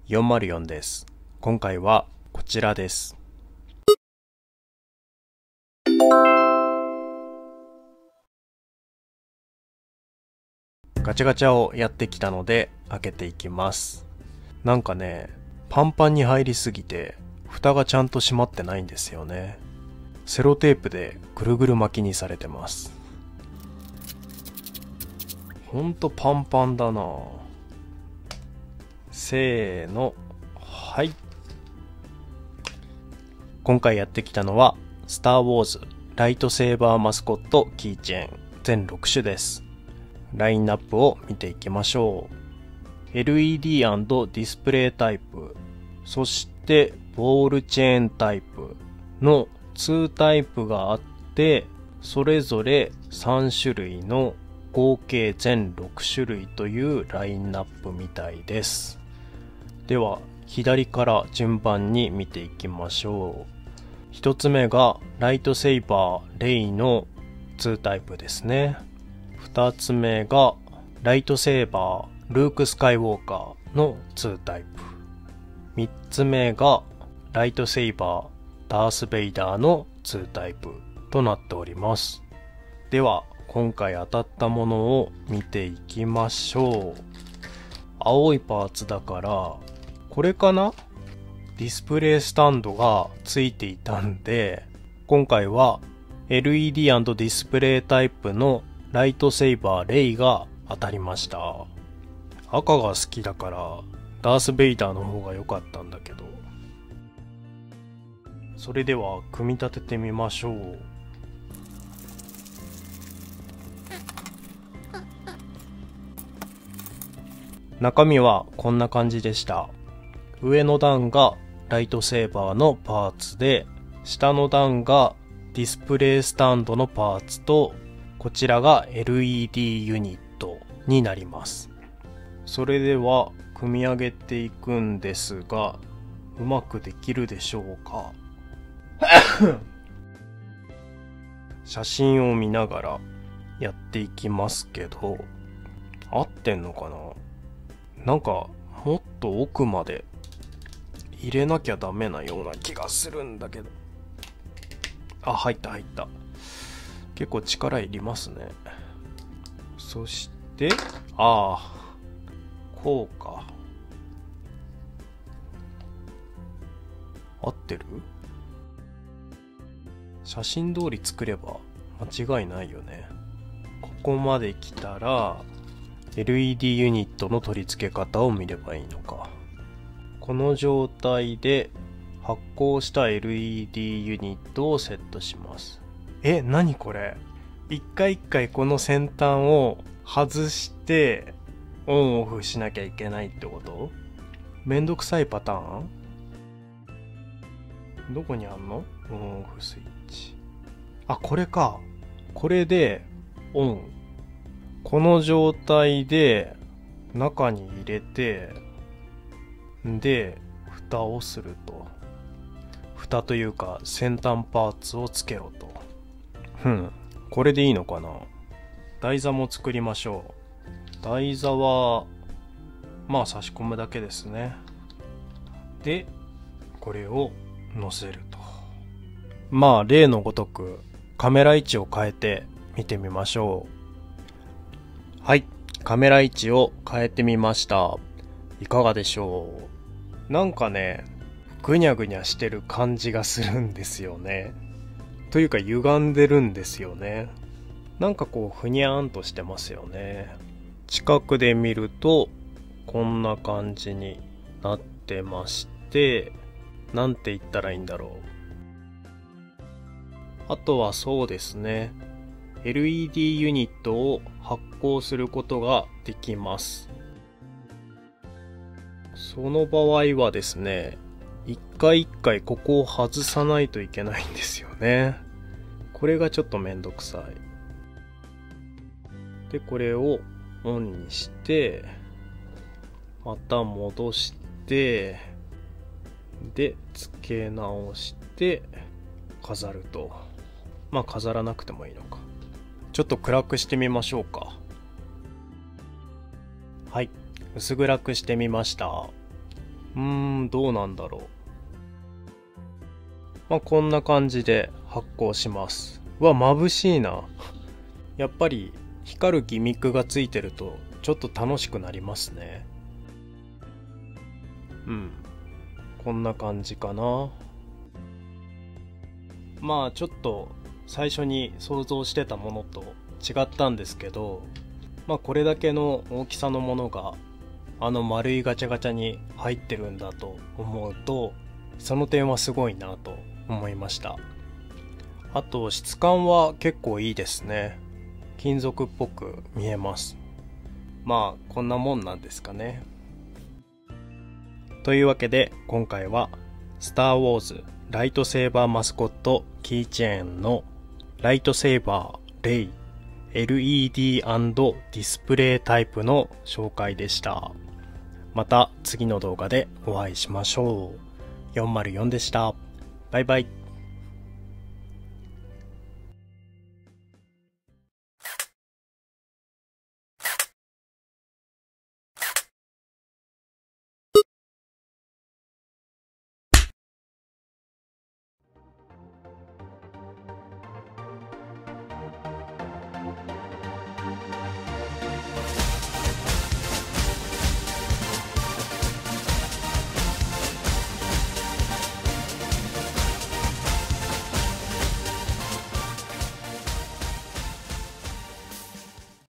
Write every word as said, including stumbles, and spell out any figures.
よんまるよんです。今回はこちらです。ガチャガチャをやってきたので開けていきます。なんかね、パンパンに入りすぎて蓋がちゃんと閉まってないんですよね。セロテープでぐるぐる巻きにされてます。ほんとパンパンだな。せーの、はい。今回やってきたのはスター・ウォーズライトセーバーマスコットキーチェーン全ろく種です。ラインナップを見ていきましょう。エルイーディー& ディスプレイタイプ、そしてボールチェーンタイプのにタイプがあって、それぞれさん種類の合計全ろく種類というラインナップみたいです。では左から順番に見ていきましょう。一つ目がライトセイバーレイのにタイプですね。二つ目がライトセーバールーク・スカイウォーカーのにタイプ。三つ目がライトセイバーダース・ベイダーのにタイプとなっております。では今回当たったものを見ていきましょう。青いパーツだからこれかな？ディスプレイスタンドがついていたんで、今回は エルイーディー& ディスプレイタイプのライトセイバーレイが当たりました。赤が好きだからダース・ベイダーの方が良かったんだけど。それでは組み立ててみましょう。中身はこんな感じでした。上の段がライトセーバーのパーツで、下の段がディスプレイスタンドのパーツと、こちらが エルイーディー ユニットになります。それでは組み上げていくんですが、うまくできるでしょうか。写真を見ながらやっていきますけど、合ってんのかな？なんかもっと奥まで入れなきゃダメなような気がするんだけど。あ、入った入った。結構力いりますね。そして、ああ、こうか。合ってる？写真通り作れば間違いないよね。ここまで来たら エルイーディー ユニットの取り付け方を見ればいいのか。この状態で発光した エルイーディー ユニットをセットします。え、何これ？一回一回この先端を外してオンオフしなきゃいけないってこと？めんどくさいパターン？どこにあんの？オンオフスイッチ。あ、これか。これでオン。この状態で中に入れて、で、蓋をすると。蓋というか先端パーツをつけろと。ふん。これでいいのかな？台座も作りましょう。台座は、まあ差し込むだけですね。で、これを乗せると。まあ例のごとくカメラ位置を変えて見てみましょう。はい。カメラ位置を変えてみました。いかがでしょう？なんかね、ぐにゃぐにゃしてる感じがするんですよね。というか歪んでるんですよね。なんかこうふにゃーんとしてますよね。近くで見るとこんな感じになってまして、なんて言ったらいいんだろう。あとはそうですね、エルイーディー ユニットを発光することができます。その場合はですね、一回一回ここを外さないといけないんですよね。これがちょっとめんどくさい。で、これをオンにして、また戻して、で、付け直して、飾ると。まあ飾らなくてもいいのか。ちょっと暗くしてみましょうか。はい、薄暗くしてみました。 うーん、どうなんだろう。まあ、こんな感じで発光します。うわ、眩しいな。やっぱり光るギミックがついてるとちょっと楽しくなりますね。うん。こんな感じかな。まあちょっと最初に想像してたものと違ったんですけど、まあこれだけの大きさのものがあの丸いガチャガチャに入ってるんだと思うと、その点はすごいなと思いました。あと質感は結構いいですね。金属っぽく見えます。まあこんなもんなんですかね。というわけで今回はスター・ウォーズライトセーバーマスコットキーチェーンのライトセーバーレイ エルイーディー& ディスプレイタイプの紹介でした。また次の動画でお会いしましょう。よんまるよんでした。バイバイ。